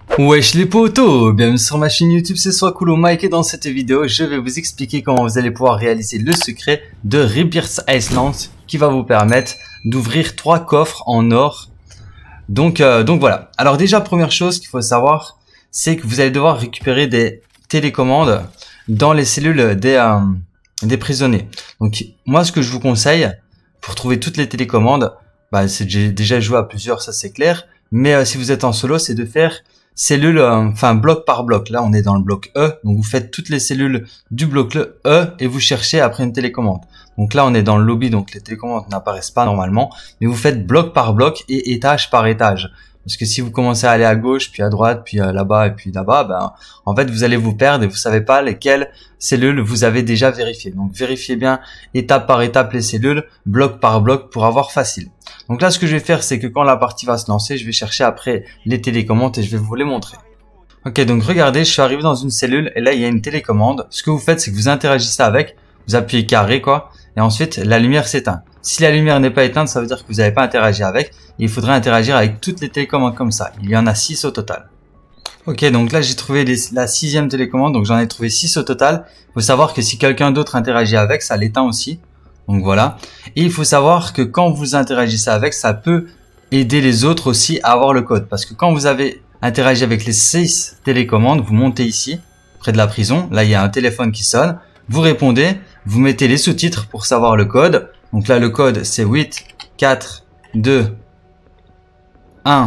Wesh les potos, bienvenue sur ma chaîne YouTube, c'est Swakulo Mike et dans cette vidéo, je vais vous expliquer comment vous allez pouvoir réaliser le secret de Rebirth Island qui va vous permettre d'ouvrir 3 coffres en or. Donc voilà. Alors déjà, première chose qu'il faut savoir, c'est que vous allez devoir récupérer des télécommandes dans les cellules des prisonniers. Donc moi, ce que je vous conseille pour trouver toutes les télécommandes, c'est déjà jouer à plusieurs, ça c'est clair. Mais si vous êtes en solo, c'est de faire cellules, bloc par bloc. Là, on est dans le bloc E. Donc, vous faites toutes les cellules du bloc E et vous cherchez après une télécommande. Donc là, on est dans le lobby, donc les télécommandes n'apparaissent pas normalement. Mais vous faites bloc par bloc et étage par étage. Parce que si vous commencez à aller à gauche, puis à droite, puis là-bas et puis là-bas, en fait, vous allez vous perdre et vous savez pas lesquelles cellules vous avez déjà vérifiées. Donc, vérifiez bien étape par étape les cellules, bloc par bloc pour avoir facile. Donc là, ce que je vais faire, c'est que quand la partie va se lancer, je vais chercher après les télécommandes et je vais vous les montrer. Ok, donc regardez, je suis arrivé dans une cellule et là, il y a une télécommande. Ce que vous faites, c'est que vous interagissez avec, vous appuyez carré, quoi, et ensuite, la lumière s'éteint. Si la lumière n'est pas éteinte, ça veut dire que vous n'avez pas interagi avec. Et il faudrait interagir avec toutes les télécommandes comme ça. Il y en a 6 au total. Ok, donc là, j'ai trouvé la 6e télécommande, donc j'en ai trouvé 6 au total. Il faut savoir que si quelqu'un d'autre interagit avec, ça l'éteint aussi. Donc voilà. Et il faut savoir que quand vous interagissez avec, ça peut aider les autres aussi à avoir le code. Parce que quand vous avez interagi avec les 6 télécommandes, vous montez ici, près de la prison. Là, il y a un téléphone qui sonne. Vous répondez, vous mettez les sous-titres pour savoir le code. Donc là, le code, c'est 8, 4, 2, 1,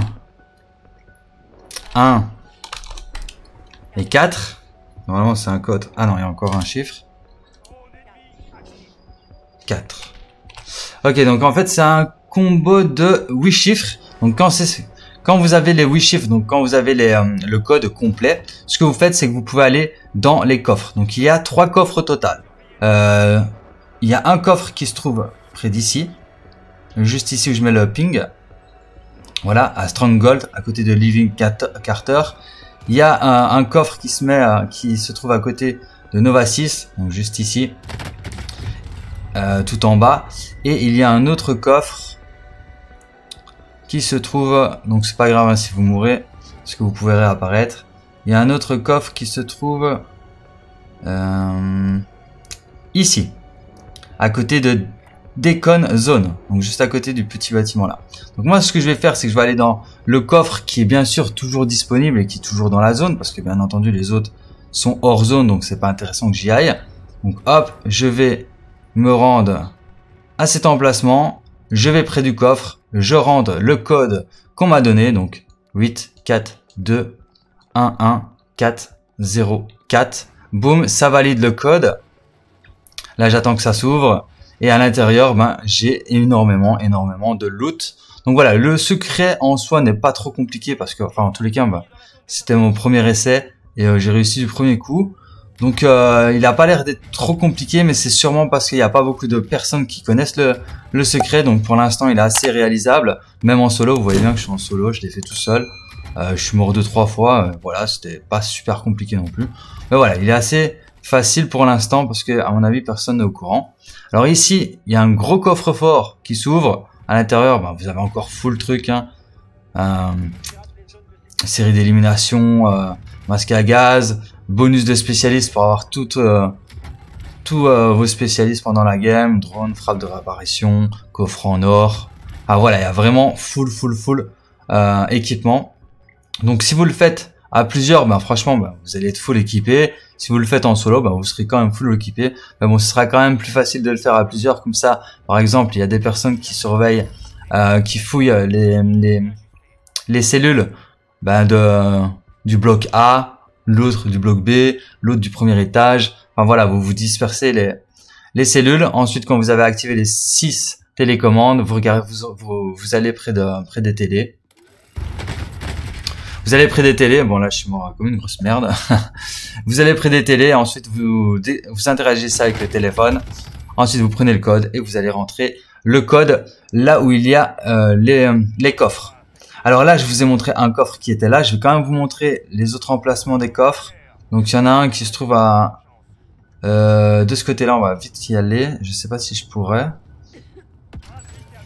1 et 4. Normalement, c'est un code. Ah non, il y a encore un chiffre. 4. Ok, donc en fait, c'est un combo de 8 chiffres. Donc quand vous avez les 8 chiffres, donc quand vous avez le code complet, ce que vous faites, c'est que vous pouvez aller dans les coffres. Donc il y a 3 coffres au total. Il y a un coffre qui se trouve près d'ici. Juste ici où je mets le ping. Voilà, à Stronghold, à côté de Living Carter. Il y a un coffre qui se trouve à côté de Nova 6. Donc juste ici. Tout en bas. Et il y a un autre coffre qui se trouve, donc c'est pas grave hein, si vous mourrez, parce que vous pouvez réapparaître. Il y a un autre coffre qui se trouve ici, à côté de Decon Zone, donc juste à côté du petit bâtiment là. Donc moi ce que je vais faire, c'est que je vais aller dans le coffre qui est bien sûr toujours disponible et qui est toujours dans la zone, parce que bien entendu les autres sont hors zone, donc c'est pas intéressant que j'y aille. Donc hop, je vais me rendre à cet emplacement, je vais près du coffre, je rentre le code qu'on m'a donné, donc 8, 4, 2, 1, 1, 4, 0, 4. Boum, ça valide le code. Là, j'attends que ça s'ouvre. Et à l'intérieur, j'ai énormément de loot. Donc voilà, le secret en soi n'est pas trop compliqué parce que, en tous les cas, c'était mon premier essai et j'ai réussi du premier coup. Donc il a pas l'air d'être trop compliqué, mais c'est sûrement parce qu'il n'y a pas beaucoup de personnes qui connaissent le secret. Donc pour l'instant il est assez réalisable, même en solo. Vous voyez bien que je suis en solo, je l'ai fait tout seul. Je suis mort 2-3 fois, voilà, c'était pas super compliqué non plus. Mais voilà, il est assez facile pour l'instant parce que à mon avis personne n'est au courant. Alors ici il y a un gros coffre-fort qui s'ouvre. À l'intérieur, vous avez encore full truc, hein. Série d'élimination, masque à gaz, bonus de spécialistes pour avoir tous vos spécialistes pendant la game, drone, frappe de réapparition, coffre en or. Ah voilà, il y a vraiment full équipement. Donc si vous le faites à plusieurs, franchement, vous allez être full équipé. Si vous le faites en solo, vous serez quand même full équipé. Mais bon, ce sera quand même plus facile de le faire à plusieurs. Comme ça, par exemple, il y a des personnes qui surveillent, qui fouillent les cellules du bloc A, l'autre du bloc B, l'autre du premier étage. Enfin voilà, vous vous dispersez les cellules. Ensuite, quand vous avez activé les 6 télécommandes, vous allez près des télés. Vous allez près des télés. Bon là, je suis mort comme une grosse merde. Vous allez près des télés. Ensuite, vous interagissez avec le téléphone. Ensuite, vous prenez le code et vous allez rentrer le code là où il y a les coffres. Alors là, je vous ai montré un coffre qui était là. Je vais quand même vous montrer les autres emplacements des coffres. Donc, il y en a un qui se trouve de ce côté-là. On va vite y aller. Je sais pas si je pourrais.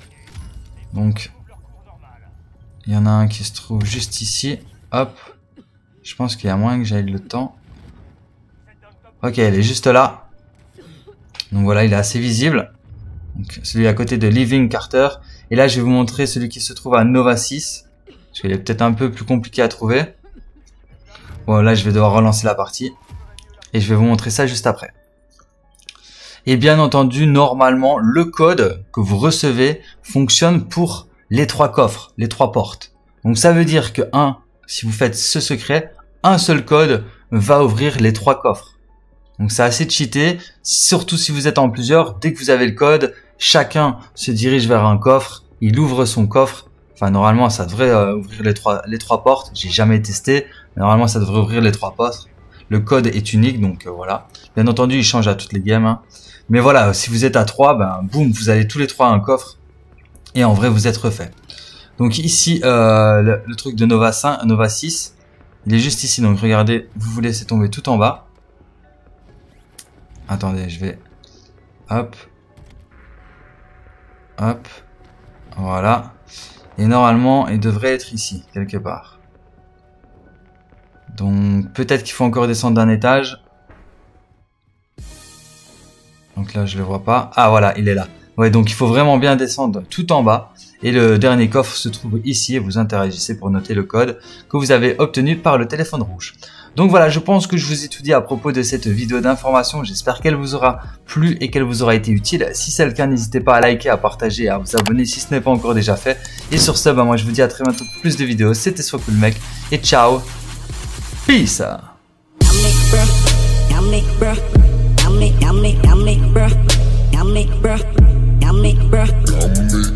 Donc, il y en a un qui se trouve juste ici. Hop. Je pense qu'il y a moyen que j'aille le temps. Ok, elle est juste là. Donc voilà, il est assez visible. Donc, celui à côté de Living Carter. Et là, je vais vous montrer celui qui se trouve à Nova 6. Parce qu'il est peut-être un peu plus compliqué à trouver. Bon, là, je vais devoir relancer la partie. Et je vais vous montrer ça juste après. Et bien entendu, normalement, le code que vous recevez fonctionne pour les 3 coffres, les 3 portes. Donc ça veut dire que si vous faites ce secret, un seul code va ouvrir les 3 coffres. Donc c'est assez cheaté, surtout si vous êtes en plusieurs. Dès que vous avez le code, chacun se dirige vers un coffre, il ouvre son coffre. Enfin normalement ça devrait ouvrir les trois portes. J'ai jamais testé, mais normalement ça devrait ouvrir les 3 portes. Le code est unique, donc voilà. Bien entendu, il change à toutes les games. Hein. Mais voilà, si vous êtes à 3, ben boum, vous allez tous les 3 à un coffre. Et en vrai, vous êtes refait. Donc ici, le truc de Nova 6, il est juste ici. Donc regardez, vous vous laissez tomber tout en bas. Attendez, je vais... Hop. Hop. Voilà. Et normalement, il devrait être ici, quelque part. Donc peut-être qu'il faut encore descendre d'un étage. Donc là, je le vois pas. Ah voilà, il est là. Ouais, donc il faut vraiment bien descendre tout en bas. Et le dernier coffre se trouve ici et vous interagissez pour noter le code que vous avez obtenu par le téléphone rouge. Donc voilà, je pense que je vous ai tout dit à propos de cette vidéo d'information. J'espère qu'elle vous aura plu et qu'elle vous aura été utile. Si c'est le cas, n'hésitez pas à liker, à partager et à vous abonner si ce n'est pas encore déjà fait. Et sur ce, moi je vous dis à très bientôt pour plus de vidéos. C'était SoisCoolMec et ciao. Peace. Bruh.